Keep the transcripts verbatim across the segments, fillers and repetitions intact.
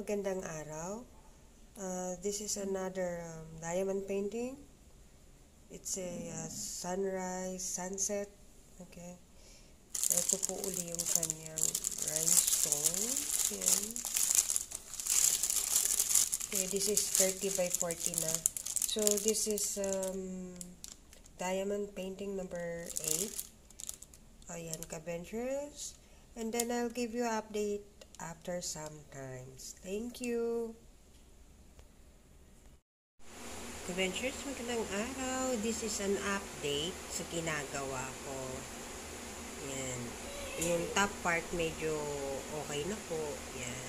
Magandang araw. Uh, this is another um, diamond painting. It's a uh, sunrise, sunset. Okay. Ito po uli yung kanyang rhinestone. Yan. Okay, this is thirty by forty na. So, this is um, diamond painting number eight. Ayan, ka-ventures. And then, I'll give you an update after some times. Thank you. Ka-ventures, magandang araw. This is an update sa ginagawa ko. Yan. Yung top part medyo okay na po. Yan.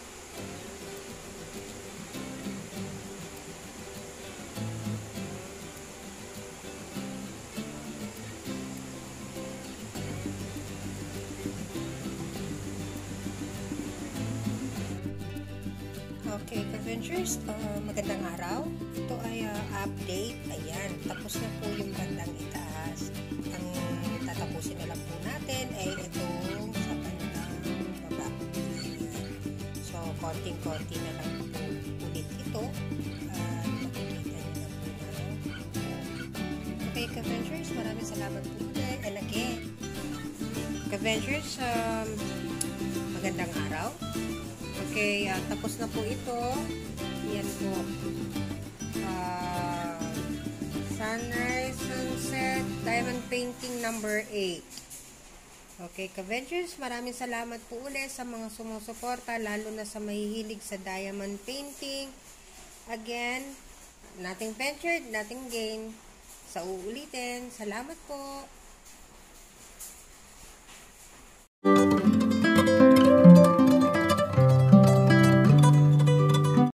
Okay, ka-ventures, uh, magandang araw. Ito ay uh, update. Ayan, tapos na po yung bandang itaas. Ang tatapusin na lang po natin ay ito sa bandang baba. So, konting-konti na lang po ulit ito. At uh, makikita nyo na po na. Okay, ka-ventures, maraming salamat po ulit. And again, ka-ventures, um, magandang araw. Okay, uh, tapos na po ito. Yan po. Uh, sunrise, sunset, diamond painting number eight. Okay, ka-ventures, maraming salamat po ulit sa mga sumusuporta, lalo na sa mahihilig sa diamond painting. Again, nothing ventured, nothing gained. Sa uulitin, salamat po.